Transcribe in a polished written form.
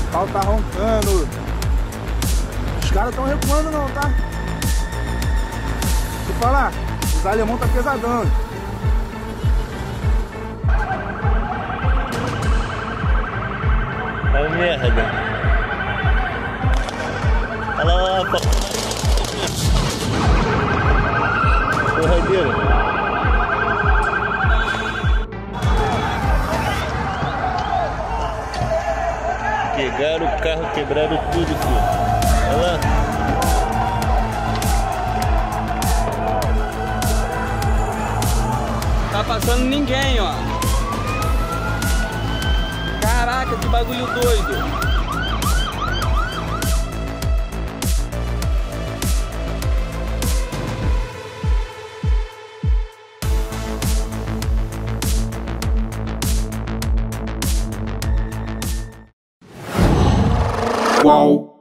O pau tá roncando. Os caras tão recuando não, tá? Deixa eu falar, os alemão tá pesadão. É merda. Olha lá, pô. Porradeira. Pegaram o carro, quebraram tudo, filho. Olha lá. Tá passando ninguém, ó. Caraca, que bagulho doido. Qual?